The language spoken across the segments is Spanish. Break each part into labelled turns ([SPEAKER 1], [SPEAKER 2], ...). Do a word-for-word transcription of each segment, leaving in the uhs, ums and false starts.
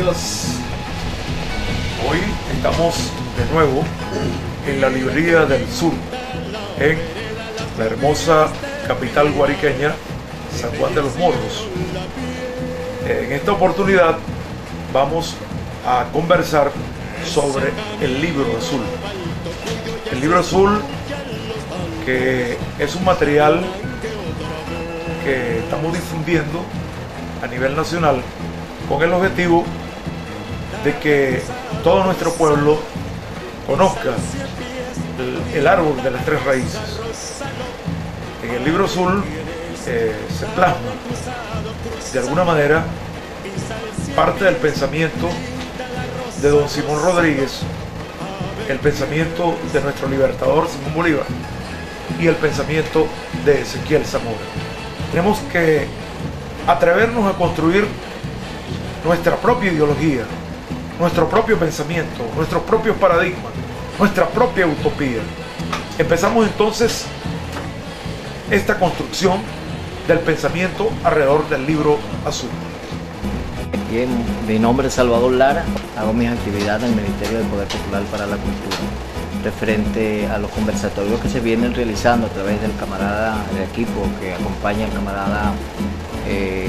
[SPEAKER 1] días. Hoy estamos de nuevo en la librería del sur, en la hermosa capital guariqueña, San Juan de los Morros. En esta oportunidad vamos a conversar sobre el libro azul. El libro azul, que es un material que estamos difundiendo a nivel nacional con el objetivo de que todo nuestro pueblo conozca el, el árbol de las tres raíces. En el libro azul eh, se plasma de alguna manera parte del pensamiento de don Simón Rodríguez, el pensamiento de nuestro libertador Simón Bolívar y el pensamiento de Ezequiel Zamora. Tenemos que atrevernos a construir nuestra propia ideología, nuestro propio pensamiento, nuestros propios paradigmas, nuestra propia utopía. Empezamos entonces esta construcción del pensamiento alrededor del libro azul.
[SPEAKER 2] Bien, mi nombre es Salvador Lara, hago mis actividades en el Ministerio del Poder Popular para la Cultura, referente a los conversatorios que se vienen realizando a través del camarada, del equipo que acompaña al camarada eh,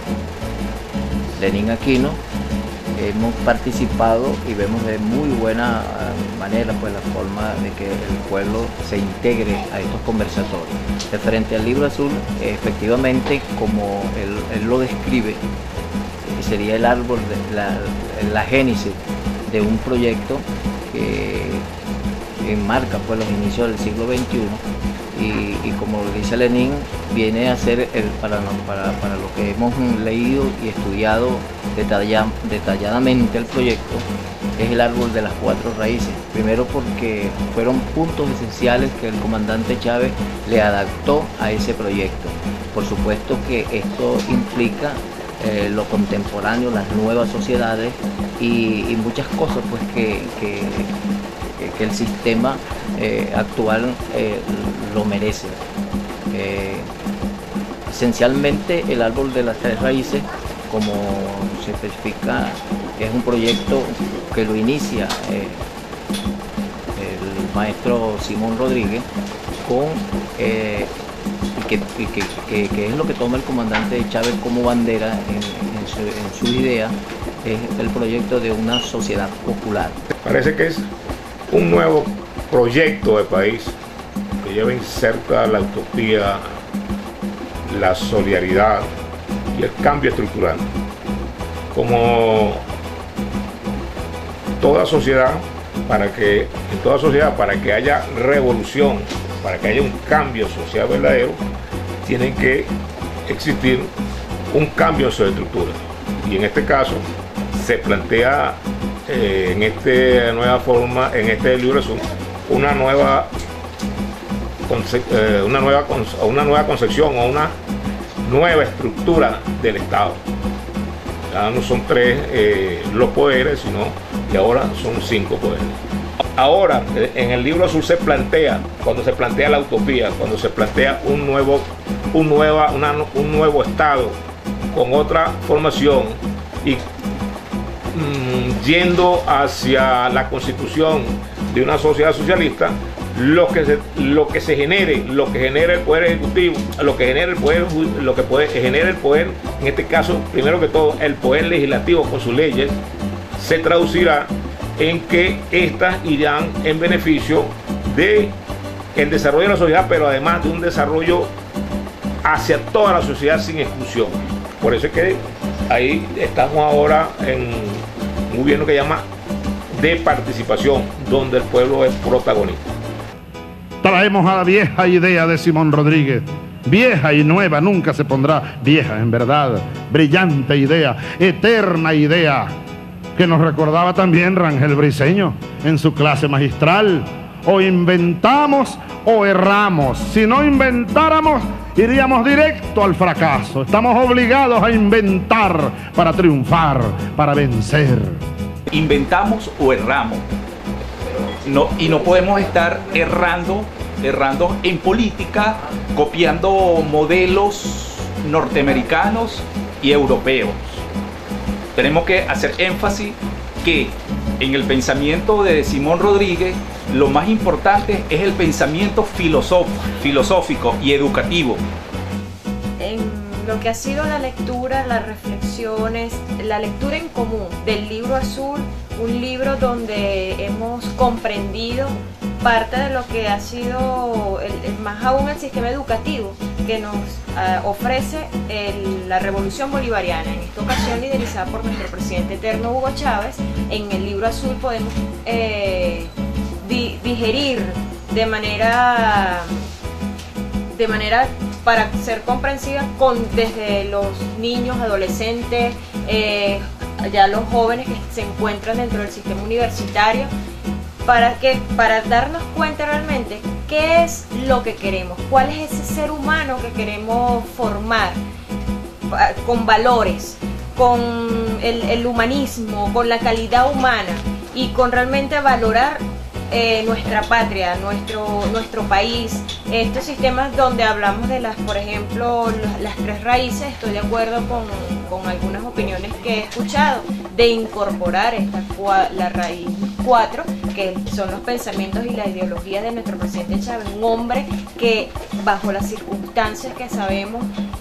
[SPEAKER 2] Lenín Aquino. Hemos participado y vemos de muy buena manera pues la forma de que el pueblo se integre a estos conversatorios. Referente al libro azul, efectivamente, como él, él lo describe, sería el árbol, de la, la génesis de un proyecto que enmarca pues los inicios del siglo veintiuno y, y como lo dice Lenín, viene a ser el, para, para, para lo que hemos leído y estudiado detalla, detalladamente el proyecto, es el árbol de las cuatro raíces. Primero porque fueron puntos esenciales que el comandante Chávez le adaptó a ese proyecto. Por supuesto que esto implica Eh, lo contemporáneo, las nuevas sociedades y, y muchas cosas pues que, que, que el sistema eh, actual eh, lo merece. Eh, esencialmente el árbol de las tres raíces, como se especifica, es un proyecto que lo inicia eh, el maestro Simón Rodríguez con eh, Y, que, y que, que, que es lo que toma el comandante Chávez como bandera en, en, su, en su idea, es el proyecto de una sociedad popular.
[SPEAKER 3] Parece que es un nuevo proyecto de país que lleva inserta la utopía, la solidaridad y el cambio estructural. Como toda sociedad, para que, en toda sociedad, para que haya revolución, para que haya un cambio social verdadero, tienen que existir un cambio en su estructura. Y en este caso se plantea eh, en esta nueva forma, en este libro azul, una nueva, conce eh, una nueva, una nueva concepción o una nueva estructura del Estado. Ya no son tres eh, los poderes, sino que ahora son cinco poderes. Ahora, en el libro azul se plantea, cuando se plantea la utopía, cuando se plantea un nuevo, un nueva, una, un nuevo Estado con otra formación y mmm, yendo hacia la constitución de una sociedad socialista, lo que se, lo que se genere, lo que genera el poder ejecutivo, lo que genera el poder, lo que puede, genera el poder, en este caso, primero que todo, el poder legislativo con sus leyes, se traducirá en que éstas irán en beneficio de el desarrollo de la sociedad, pero además de un desarrollo hacia toda la sociedad sin exclusión. Por eso es que ahí estamos ahora en un gobierno que llama de participación, donde el pueblo es protagonista.
[SPEAKER 4] Traemos a la vieja idea de Simón Rodríguez, vieja y nueva, nunca se pondrá vieja en verdad, brillante idea, eterna idea, que nos recordaba también Rangel Briceño en su clase magistral. O inventamos o erramos. Si no inventáramos, iríamos directo al fracaso. Estamos obligados a inventar para triunfar, para vencer.
[SPEAKER 5] Inventamos o erramos. No, y no podemos estar errando, errando en política, copiando modelos norteamericanos y europeos. tenemos que hacer énfasis que en el pensamiento de Simón Rodríguez lo más importante es el pensamiento filosófico, filosófico y educativo.
[SPEAKER 6] En lo que ha sido la lectura, las reflexiones, la lectura en común del Libro Azul, un libro donde hemos comprendido parte de lo que ha sido, el, el, más aún el sistema educativo que nos uh, ofrece el, la Revolución Bolivariana, en esta ocasión liderizada por nuestro presidente eterno Hugo Chávez. En el Libro Azul podemos eh, di, digerir de manera, de manera para ser comprensiva con, desde los niños, adolescentes, eh, ya los jóvenes que se encuentran dentro del sistema universitario, para que para darnos cuenta realmente qué es lo que queremos, cuál es ese ser humano que queremos formar, con valores, con el, el humanismo, con la calidad humana y con realmente valorar eh, nuestra patria, nuestro, nuestro país. Estos sistemas donde hablamos de las, por ejemplo, las tres raíces, estoy de acuerdo con, con algunas opiniones que he escuchado, de incorporar esta, la raíz cuatro, que son los pensamientos y la ideología de nuestro presidente Chávez, un hombre que bajo las circunstancias que sabemos,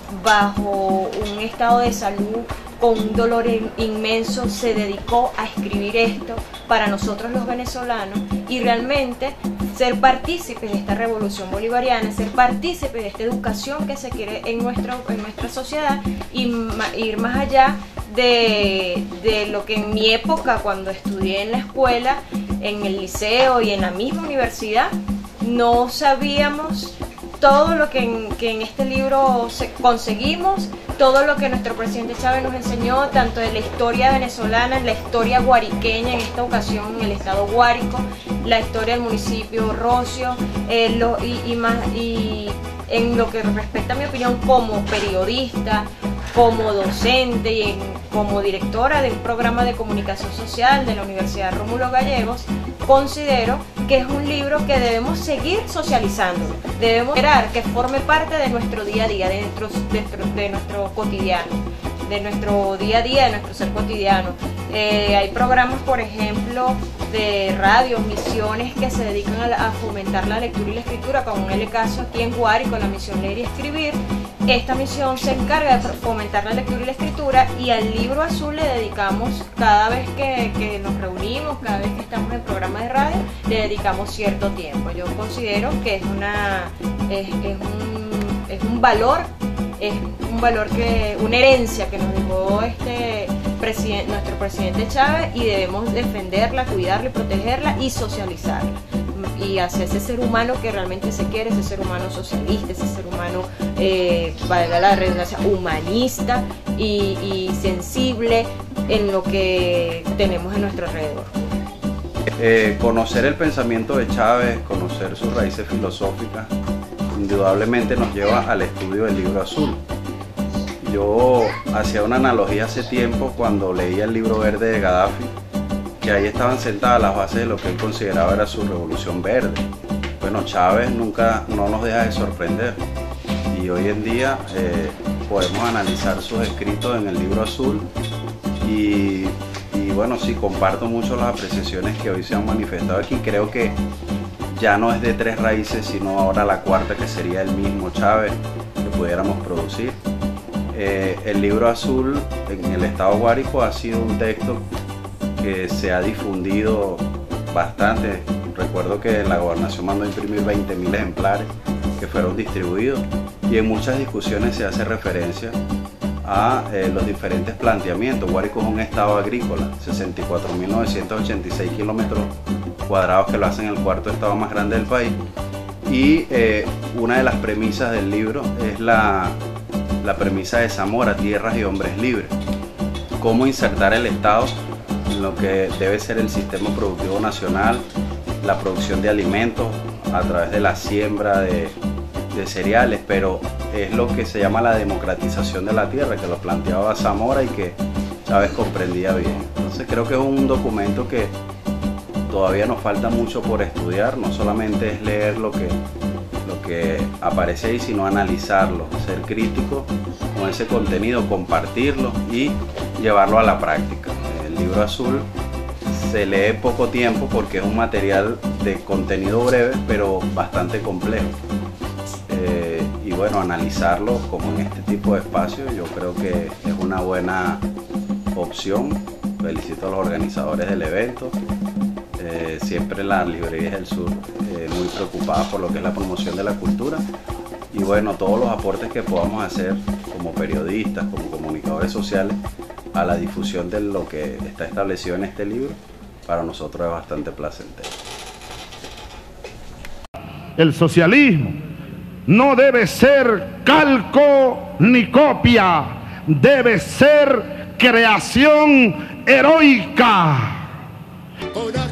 [SPEAKER 6] bajo un estado de salud, con un dolor inmenso, se dedicó a escribir esto para nosotros los venezolanos y realmente ser partícipes de esta revolución bolivariana, ser partícipes de esta educación que se quiere en, nuestro, en nuestra sociedad y ma, ir más allá de, de lo que en mi época, cuando estudié en la escuela, en el liceo y en la misma universidad, no sabíamos todo lo que en, que en este libro se, conseguimos, todo lo que nuestro presidente Chávez nos enseñó, tanto de la historia venezolana, la historia guariqueña, en esta ocasión en el estado Guárico, la historia del municipio Rocio, eh, lo, y, y, más, y en lo que respecta a mi opinión como periodista, como docente y en, como directora de un programa de comunicación social de la Universidad Rómulo Gallegos, considero que es un libro que debemos seguir socializando, debemos esperar que forme parte de nuestro día a día, de nuestro, de, de nuestro cotidiano, de nuestro día a día, de nuestro ser cotidiano. Eh, hay programas, por ejemplo, de radio, misiones que se dedican a, a fomentar la lectura y la escritura, como en el caso aquí en Guárico, la misión Leer y Escribir. Esta misión se encarga de fomentar la lectura y la escritura, y al Libro Azul le dedicamos, cada vez que, que nos reunimos, cada vez que estamos en programas de radio, le dedicamos cierto tiempo. Yo considero que es, una, es, es, un, es un valor, es un valor que, una herencia que nos dejó este presidente, nuestro presidente Chávez, y debemos defenderla, cuidarla, protegerla y socializarla. Y hacia ese ser humano que realmente se quiere, ese ser humano socialista, ese ser humano, eh, valga la redundancia, humanista y, y sensible en lo que tenemos en nuestro alrededor.
[SPEAKER 7] Eh, conocer el pensamiento de Chávez, conocer sus raíces filosóficas, indudablemente nos lleva al estudio del Libro Azul. Yo hacía una analogía hace tiempo cuando leía el Libro Verde de Gaddafi, que ahí estaban sentadas las bases de lo que él consideraba era su revolución verde. Bueno, Chávez nunca no nos deja de sorprender, y hoy en día eh, podemos analizar sus escritos en el Libro Azul, y, y bueno, sí, comparto mucho las apreciaciones que hoy se han manifestado aquí. Creo que ya no es de tres raíces, sino ahora la cuarta, que sería el mismo Chávez que pudiéramos producir. Eh, el Libro Azul en el estado Guárico ha sido un texto que se ha difundido bastante. Recuerdo que en la gobernación mandó a imprimir veinte mil ejemplares que fueron distribuidos, y en muchas discusiones se hace referencia a eh, los diferentes planteamientos. Guárico es un estado agrícola, sesenta y cuatro mil novecientos ochenta y seis kilómetros cuadrados, que lo hacen el cuarto estado más grande del país, y eh, una de las premisas del libro es la, la premisa de Zamora, tierras y hombres libres. Cómo insertar el estado en lo que debe ser el sistema productivo nacional, la producción de alimentos a través de la siembra de, de cereales, pero es lo que se llama la democratización de la tierra, que lo planteaba Zamora y que Chávez comprendía bien. Entonces creo que es un documento que todavía nos falta mucho por estudiar, no solamente es leer lo que lo que aparece ahí, sino analizarlo, ser crítico con ese contenido, compartirlo y llevarlo a la práctica. El libro azul se lee poco tiempo porque es un material de contenido breve, pero bastante complejo. Eh, y bueno, analizarlo como en este tipo de espacios, yo creo que es una buena opción. Felicito a los organizadores del evento. Eh, siempre las librerías del sur eh, muy preocupadas por lo que es la promoción de la cultura. Y bueno, todos los aportes que podamos hacer como periodistas, como comunicadores sociales, a la difusión de lo que está establecido en este libro, para nosotros es bastante placentero.
[SPEAKER 4] El socialismo no debe ser calco ni copia, debe ser creación heroica.